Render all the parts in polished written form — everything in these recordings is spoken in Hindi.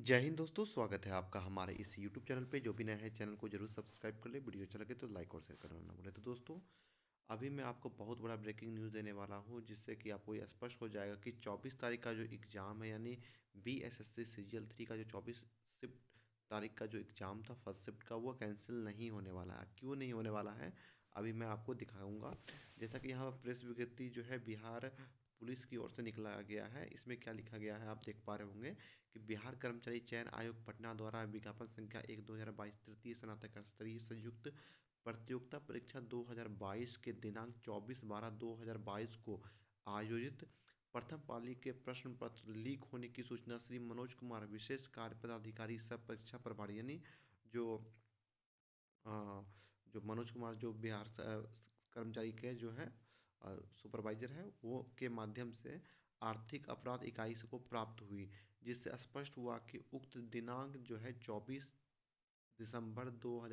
जय हिंद दोस्तों, स्वागत है आपका हमारे इस यूट्यूब चैनल पे। जो भी नया है चैनल को जरूर सब्सक्राइब कर ले, वीडियो अच्छा लगे तो लाइक और शेयर करना ना भूलें। तो दोस्तों, अभी मैं आपको बहुत बड़ा ब्रेकिंग न्यूज़ देने वाला हूँ, जिससे कि आपको ये स्पष्ट हो जाएगा कि 24 तारीख का जो एग्ज़ाम है, यानी BSSC सीजीएल 3 का जो 24 शिफ्ट तारीख का जो एग्ज़ाम था फर्स्ट शिफ्ट का, वो कैंसिल नहीं होने वाला है। क्यों नहीं होने वाला है, अभी मैं आपको दिखाऊंगा। जैसा कि यहाँ प्रेस विज्ञप्ति जो है बिहार पुलिस की ओर से निकला गया है, इसमें क्या लिखा गया है आप देख पा रहे होंगे कि बिहार कर्मचारी चयन आयोग पटना द्वारा विज्ञापन संख्या 1/2022 तृतीय स्नातक स्तरीय संयुक्त प्रतियोगिता परीक्षा 2022 के दिनांक 24/12/2022 को आयोजित प्रथम पाली के प्रश्न पत्र लीक होने की सूचना श्री मनोज कुमार विशेष कार्य पदाधिकारी सब परीक्षा प्रभारी, यानी जो अ, जो मनोज कुमार जो बिहार कर्मचारी के जो है सुपरवाइजर है, वो के माध्यम से आर्थिक अपराध इकाई से को प्राप्त हुई, जिससे स्पष्ट हुआ कि उक्त दिनांक जो है 24 दिसंबर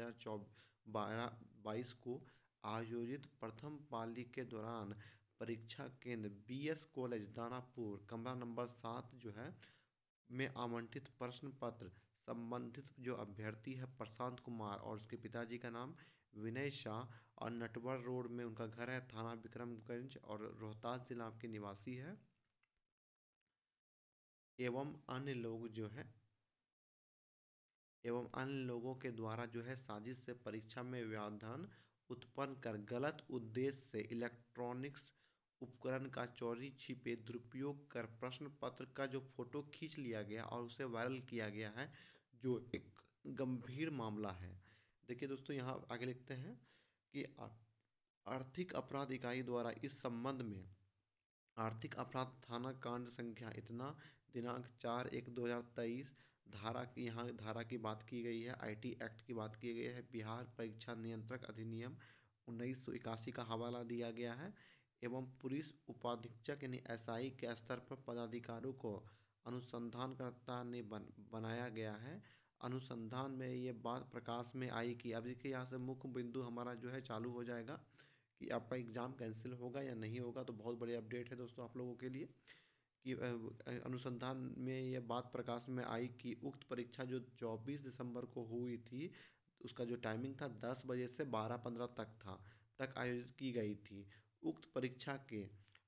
2022 को आयोजित प्रथम पाली के दौरान परीक्षा केंद्र BS कॉलेज दानापुर कमरा नंबर 7 जो है में आवंटित प्रश्न पत्र संबंधित जो अभ्यर्थी है प्रशांत कुमार और उसके पिताजी का नाम विनय शाह और नटवर रोड में उनका घर है, थाना विक्रमगंज और रोहतास जिला के निवासी है, एवं अन्य लोग जो है एवं अन्य लोगों के द्वारा जो है साजिश से परीक्षा में व्यवधान उत्पन्न कर गलत उद्देश्य से इलेक्ट्रॉनिक्स उपकरण का चोरी छिपे दुरुपयोग कर प्रश्न पत्र का जो फोटो खींच लिया गया और उसे वायरल किया गया है, जो एक गंभीर मामला है। देखिए दोस्तों, यहाँ आगे लिखते हैं कि आर्थिक अपराध इकाई द्वारा इस संबंध में आर्थिक अपराध थाना कांड संख्या इतना दिनांक 4/1/2023 धारा की यहाँ धारा की बात की गई है, IT एक्ट की बात की गई है, बिहार परीक्षा नियंत्रक अधिनियम 1981 का हवाला दिया गया है, एवं पुलिस उपाधीक्षक यानी SI के स्तर पर पदाधिकारियों को अनुसंधानकर्ता ने बनाया गया है। अनुसंधान में ये बात प्रकाश में आई कि अब देखिए यहाँ से मुख्य बिंदु हमारा जो है चालू हो जाएगा कि आपका एग्ज़ाम कैंसिल होगा या नहीं होगा। तो बहुत बड़ी अपडेट है दोस्तों आप लोगों के लिए कि अनुसंधान में यह बात प्रकाश में आई कि उक्त परीक्षा जो 24 दिसंबर को हुई थी, उसका जो टाइमिंग था 10 बजे से 12:15 तक आयोजित की गई थी। उक्त परीक्षा के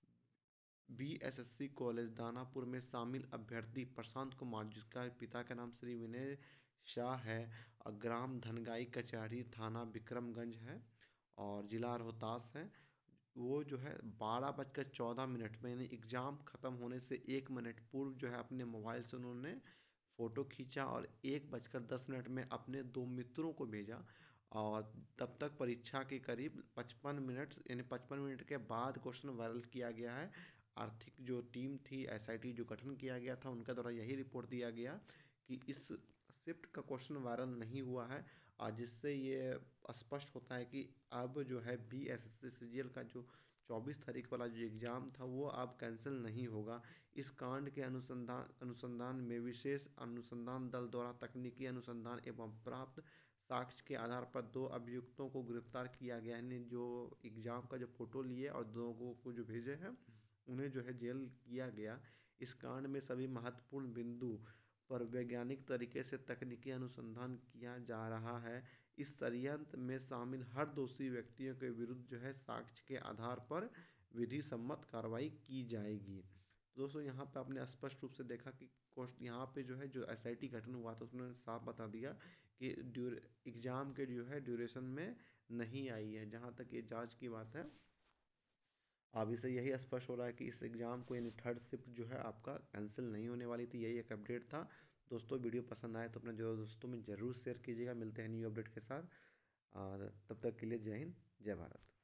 BSSC कॉलेज दानापुर में शामिल अभ्यर्थी प्रशांत कुमार, जिसका पिता का नाम श्री विनय शाह है और ग्राम धनगाई कचहरी थाना विक्रमगंज है और जिला रोहतास है, वो जो है 12:14 में यानी एग्ज़ाम ख़त्म होने से 1 मिनट पूर्व जो है अपने मोबाइल से उन्होंने फ़ोटो खींचा और 1:10 में अपने दो मित्रों को भेजा। और तब तक परीक्षा के करीब 55 मिनट यानी 55 मिनट के बाद क्वेश्चन वायरल किया गया है। आर्थिक जो टीम थी, SIT जो गठन किया गया था, उनका द्वारा यही रिपोर्ट दिया गया कि इस शिफ्ट का क्वेश्चन वायरल नहीं हुआ है, और जिससे ये स्पष्ट होता है कि अब जो है BSSC सीजीएल का जो 24 तारीख वाला जो एग्ज़ाम था वो अब कैंसिल नहीं होगा। इस कांड के अनुसंधान में विशेष अनुसंधान दल द्वारा तकनीकी अनुसंधान एवं प्राप्त साक्ष्य के आधार पर दो अभियुक्तों को गिरफ्तार किया गया है, जो एग्ज़ाम का जो फोटो लिए और दो लोगों को जो भेजे हैं उन्हें जो है जेल किया गया। इस कांड में सभी महत्वपूर्ण बिंदु पर वैज्ञानिक तरीके से तकनीकी अनुसंधान किया जा रहा है। इस षड्यंत्र में शामिल हर दोषी व्यक्तियों के विरुद्ध जो है साक्ष्य के आधार पर विधि सम्मत कार्रवाई की जाएगी। तो दोस्तों, यहाँ पे आपने स्पष्ट रूप से देखा कि यहाँ पे जो है जो SIT गठन हुआ था उसने साफ बता दिया कि एग्ज़ाम के जो है ड्यूरेशन में नहीं आई है। जहाँ तक ये जांच की बात है, अभी से यही स्पष्ट हो रहा है कि इस एग्ज़ाम को यानी थर्ड शिफ्ट जो है आपका कैंसिल नहीं होने वाली थी। यही एक अपडेट था दोस्तों। वीडियो पसंद आए तो अपने जो दोस्तों में ज़रूर शेयर कीजिएगा। मिलते हैं न्यू अपडेट के साथ, और तब तक के लिए जय हिंद, जय भारत।